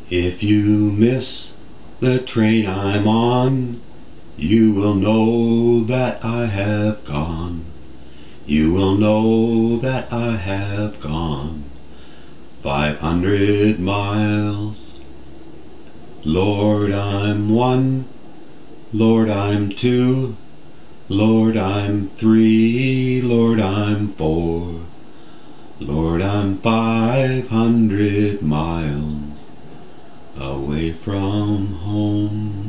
If you miss the train I'm on, you will know that I have gone. You will know that I have gone 500 miles. Lord, I'm one. Lord, I'm two. Lord, I'm three. Lord, I'm four. Lord, I'm 500 miles away from home.